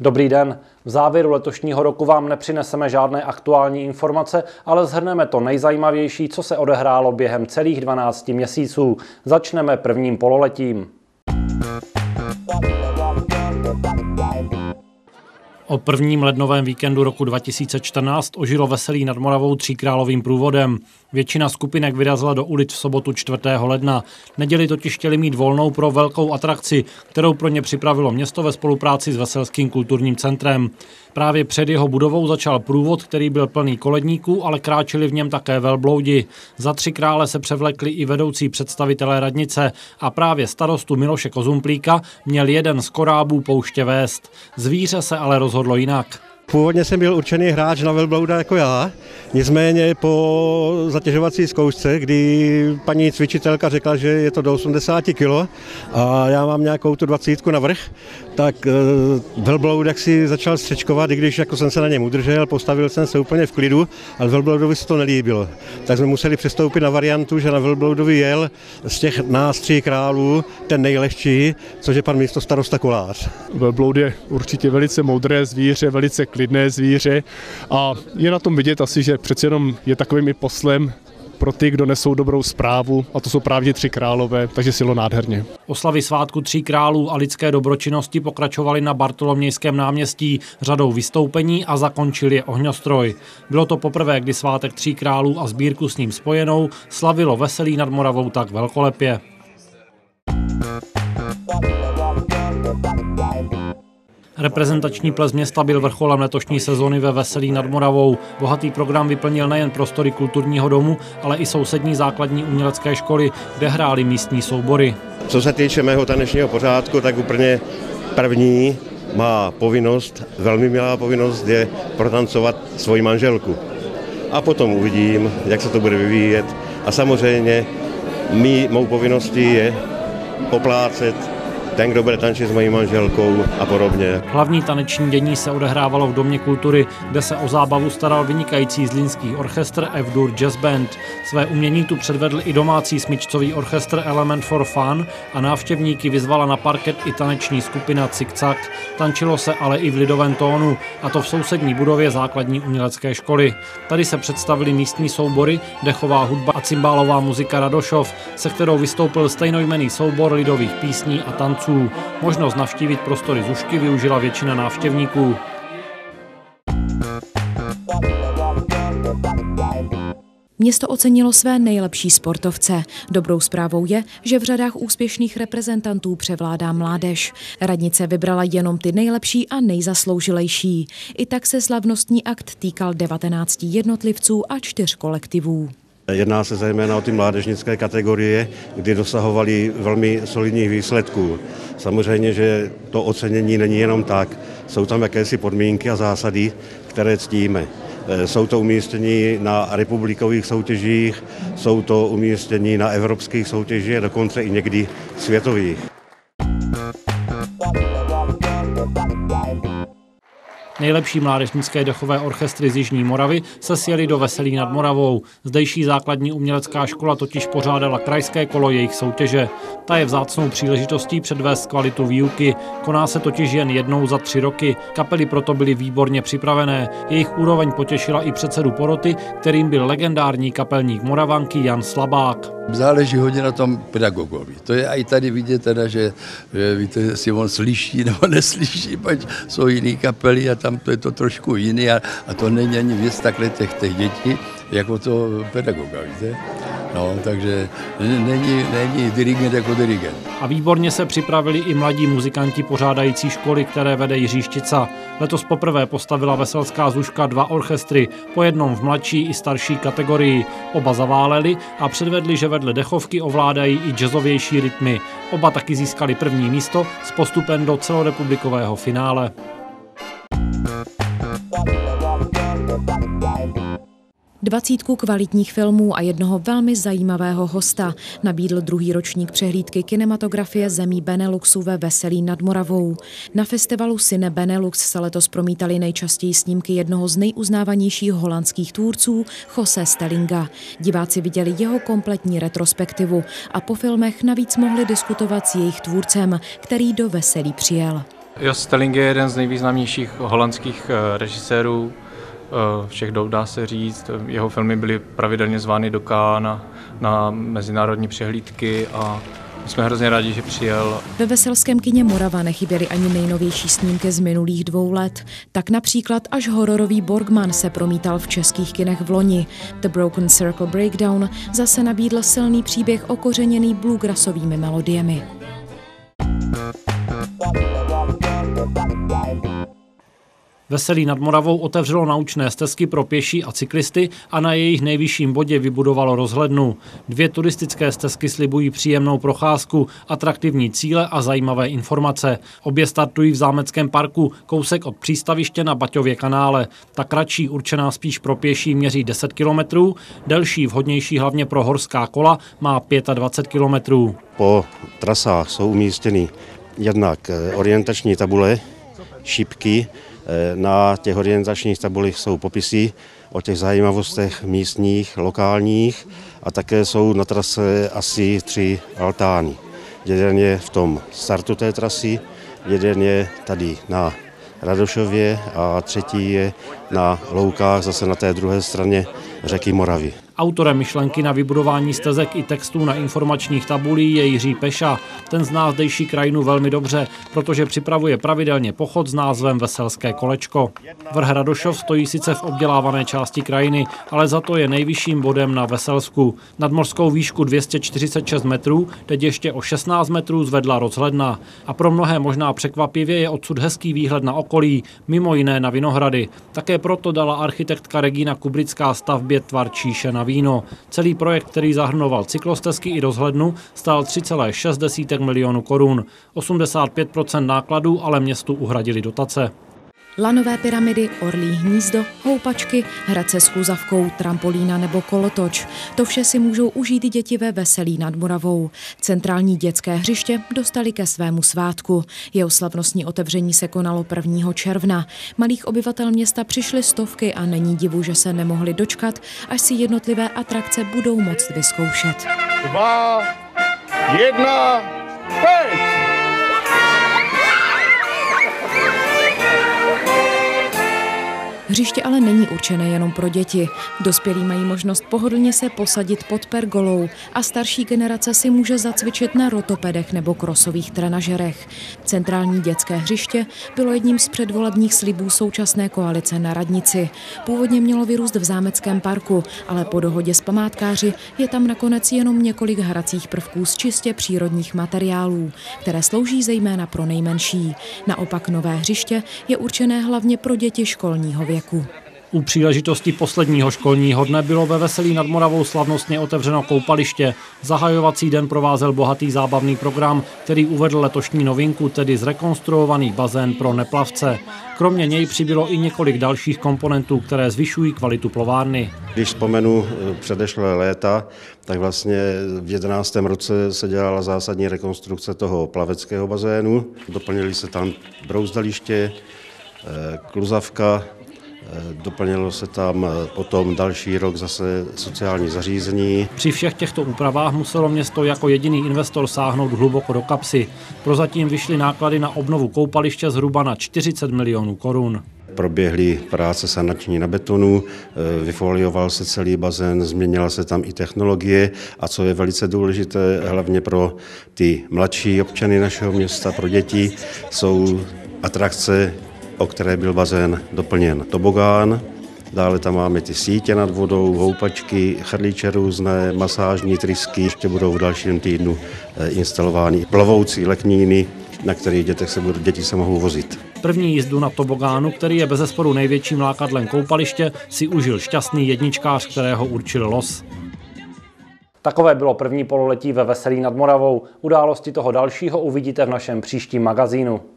Dobrý den. V závěru letošního roku vám nepřineseme žádné aktuální informace, ale shrneme to nejzajímavější, co se odehrálo během celých 12 měsíců. Začneme prvním pololetím. O prvním lednovém víkendu roku 2014 ožilo Veselí nad Moravou Tříkrálovým průvodem. Většina skupinek vyrazila do ulic v sobotu 4. ledna. Neděli totiž chtěli mít volnou pro velkou atrakci, kterou pro ně připravilo město ve spolupráci s Veselským kulturním centrem. Právě před jeho budovou začal průvod, který byl plný koledníků, ale kráčeli v něm také velbloudi. Za Tři krále se převlekli i vedoucí představitelé radnice a právě starostu Miloše Kozumplíka měl jeden z korábů pouště vést. Zvíře se ale rozhodlo jinak. Původně jsem byl určený hráč na velblouda jako já, nicméně po zatěžovací zkoušce, kdy paní cvičitelka řekla, že je to do 80 kg a já mám nějakou tu 20 navrch, tak velbloudek si začal střečkovat, i když jako jsem se na něm udržel, postavil jsem se úplně v klidu, ale velbloudovi se to nelíbilo. Tak jsme museli přistoupit na variantu, že na velbloudovi jel z těch nás Tří králů ten nejlehčí, což je pan místostarosta Kolář. Velbloud je určitě velice moudré zvíře, velice klidné zvíře a je na tom vidět asi, že přece jenom je takovým i poslem pro ty, kdo nesou dobrou zprávu, a to jsou právě Tři králové, takže silo nádherně. Oslavy svátku Tří králů a lidské dobročinnosti pokračovaly na Bartolomějském náměstí řadou vystoupení a zakončil je ohňostroj. Bylo to poprvé, kdy svátek Tří králů a sbírku s ním spojenou slavilo Veselí nad Moravou tak velkolepě. Reprezentační ples města byl vrcholem letošní sezony ve Veselí nad Moravou. Bohatý program vyplnil nejen prostory kulturního domu, ale i sousední základní umělecké školy, kde hrály místní soubory. Co se týče mého tanečního pořádku, tak úplně první má povinnost, velmi milá povinnost je protancovat svoji manželku. A potom uvidím, jak se to bude vyvíjet. A samozřejmě mou povinností je poplácet ten, kdo bude tančit s mojí manželkou a podobně. Hlavní taneční dění se odehrávalo v Domě kultury, kde se o zábavu staral vynikající zlínský orchestr F-Dur Jazz Band. Své umění tu předvedl i domácí smyčcový orchestr Element for Fun a návštěvníky vyzvala na parket i taneční skupina Cik-Cak. Tančilo se ale i v lidovém tónu, a to v sousední budově základní umělecké školy. Tady se představili místní soubory, dechová hudba a cymbálová muzika Radošov, se kterou vystoupil stejnojmenný soubor lidových písní a tanců. Možnost navštívit prostory Zušky využila většina návštěvníků. Město ocenilo své nejlepší sportovce. Dobrou zprávou je, že v řadách úspěšných reprezentantů převládá mládež. Radnice vybrala jenom ty nejlepší a nejzasloužilejší. I tak se slavnostní akt týkal 19 jednotlivců a 4 kolektivů. Jedná se zejména o ty mládežnické kategorie, kdy dosahovali velmi solidních výsledků. Samozřejmě, že to ocenění není jenom tak. Jsou tam jakési podmínky a zásady, které ctíme. Jsou to umístění na republikových soutěžích, jsou to umístění na evropských soutěžích a dokonce i někdy světových. Nejlepší mládežnické dechové orchestry z Jižní Moravy se sjeli do Veselí nad Moravou. Zdejší základní umělecká škola totiž pořádala krajské kolo jejich soutěže. Ta je vzácnou příležitostí předvést kvalitu výuky. Koná se totiž jen jednou za 3 roky. Kapely proto byly výborně připravené. Jejich úroveň potěšila i předsedu poroty, kterým byl legendární kapelník Moravanky Jan Slabák. Záleží hodně na tom pedagogovi. To je i tady vidět, teda, že víte, jestli on slyší nebo neslyší, pač jsou jiný kapely a tam to je to trošku jiný a to není ani věc takhle těch dětí, jako to pedagoga, víte. No, takže není dirigent jako dirigent. A výborně se připravili i mladí muzikanti pořádající školy, které vede Jiří Štica. Letos poprvé postavila Veselská Zuška 2 orchestry, po jednom v mladší i starší kategorii. Oba zaváleli a předvedli, že vedle dechovky ovládají i jazzovější rytmy. Oba taky získali první místo s postupem do celorepublikového finále. Dvacítku kvalitních filmů a jednoho velmi zajímavého hosta nabídl druhý ročník přehlídky kinematografie zemí Beneluxu ve Veselí nad Moravou. Na festivalu Cine Benelux se letos promítaly nejčastěji snímky jednoho z nejuznávanějších holandských tvůrců, Jose Stellinga. Diváci viděli jeho kompletní retrospektivu a po filmech navíc mohli diskutovat s jejich tvůrcem, který do Veselí přijel. Jos Stelling je jeden z nejvýznamnějších holandských režisérů všech dob, dá se říct. Jeho filmy byly pravidelně zvány do Cannes na mezinárodní přehlídky a my jsme hrozně rádi, že přijel. Ve veselském kině Morava nechyběly ani nejnovější snímky z minulých 2 let. Tak například až hororový Borgman se promítal v českých kinech v loni. The Broken Circle Breakdown zase nabídl silný příběh okořeněný bluegrassovými melodiemi. Veselí nad Moravou otevřelo naučné stezky pro pěší a cyklisty a na jejich nejvyšším bodě vybudovalo rozhlednu. 2 turistické stezky slibují příjemnou procházku, atraktivní cíle a zajímavé informace. Obě startují v Zámeckém parku, kousek od přístaviště na Baťově kanále. Ta kratší, určená spíš pro pěší, měří 10 kilometrů, delší, vhodnější hlavně pro horská kola, má 25 kilometrů. Po trasách jsou umístěny jednak orientační tabule, šipky. Na těch orientačních tabulích jsou popisy o těch zajímavostech místních, lokálních a také jsou na trase asi 3 altány. Jeden je v tom startu té trasy, jeden je tady na Radošově a třetí je na Loukách, zase na té druhé straně řeky Moravy. Autorem myšlenky na vybudování stezek i textů na informačních tabulí je Jiří Peša. Ten zná zdejší krajinu velmi dobře, protože připravuje pravidelně pochod s názvem Veselské kolečko. Vrch Radošov stojí sice v obdělávané části krajiny, ale za to je nejvyšším bodem na Veselsku. Nad mořskou výšku 246 metrů teď ještě o 16 metrů zvedla rozhledna. A pro mnohé možná překvapivě je odsud hezký výhled na okolí, mimo jiné na Vinohrady. Také proto dala architektka Regína Kubrická stavbě tvar číše na víno. Celý projekt, který zahrnoval cyklostezky i rozhlednu, stál 3,6 milionu korun. 85% nákladů ale městu uhradili dotace. Lanové pyramidy, orlí hnízdo, houpačky, hradce s chluzavkou, trampolína nebo kolotoč. To vše si můžou užít i děti ve Veselí nad Moravou. Centrální dětské hřiště dostali ke svému svátku. Jeho slavnostní otevření se konalo 1. června. Malých obyvatel města přišly stovky a není divu, že se nemohli dočkat, až si jednotlivé atrakce budou moct vyzkoušet. 2, 1, 5! Hřiště ale není určené jenom pro děti. Dospělí mají možnost pohodlně se posadit pod pergolou a starší generace si může zacvičit na rotopedech nebo krosových trenažerech. Centrální dětské hřiště bylo jedním z předvolebních slibů současné koalice na radnici. Původně mělo vyrůst v Zámeckém parku, ale po dohodě s památkáři je tam nakonec jenom několik hracích prvků z čistě přírodních materiálů, které slouží zejména pro nejmenší. Naopak nové hřiště je určené hlavně pro děti školního věku. U příležitosti posledního školního dne bylo ve Veselí nad Moravou slavnostně otevřeno koupaliště. Zahajovací den provázel bohatý zábavný program, který uvedl letošní novinku, tedy zrekonstruovaný bazén pro neplavce. Kromě něj přibylo i několik dalších komponentů, které zvyšují kvalitu plovárny. Když vzpomenu předešlé léta, tak vlastně v 11. roce se dělala zásadní rekonstrukce toho plaveckého bazénu. Doplnili se tam brouzdaliště, kluzavka, doplnilo se tam potom další rok zase sociální zařízení. Při všech těchto úpravách muselo město jako jediný investor sáhnout hluboko do kapsy. Prozatím vyšly náklady na obnovu koupaliště zhruba na 40 milionů korun. Proběhly práce sanační na betonu, vyfolioval se celý bazén, změnila se tam i technologie a co je velice důležité, hlavně pro ty mladší občany našeho města, pro děti, jsou atrakce, o které byl bazén doplněn. Tobogán, dále tam máme ty sítě nad vodou, houpačky, chrlíče různé, masážní trysky, ještě budou v dalším týdnu instalovány plovoucí lekníny, na kterých děti se mohou vozit. První jízdu na tobogánu, který je bezesporu největším lákadlem koupaliště, si užil šťastný jedničkář, kterého určil los. Takové bylo první pololetí ve Veselí nad Moravou. Události toho dalšího uvidíte v našem příštím magazínu.